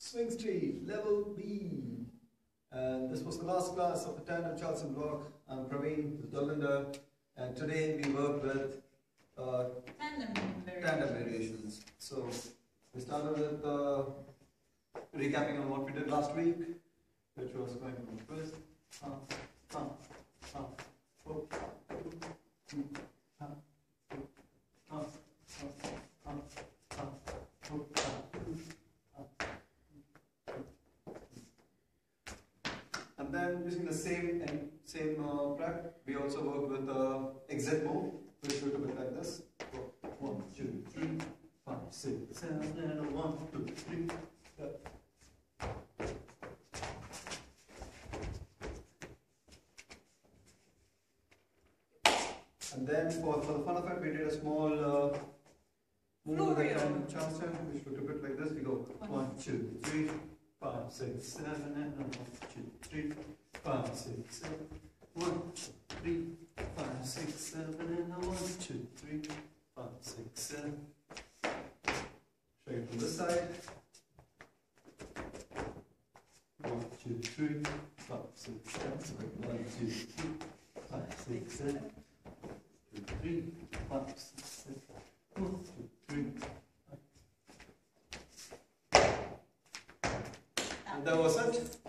Swing Street, level B. And this was the last class of the Tandem Charleston block. I'm Praveen with Linda, and today we work with tandem variations. So we started with recapping on what we did last week, which was going from twist, and then using the same prep, we also work with the exit move, which should be like this. 1, 2, 3, 5, 6, 7, and 1, 2, 3. And then for the fun of it, we did a small move with the Tandem Charleston, which would look like this. We go 1, 2, 3, 5, 6, 7, and 1, 2, 3, 5, 6, 7, 1, 2, 3, 5, 6, 7, and 1, 2, 3, 5, 6, 7. Show you from this side. 1, 2, 3, 5, 6, 7. 1, 2, 3, 5, 6, 7. 2, 3, 5, 6, 7. 1, 2, 3, 5. And that was it.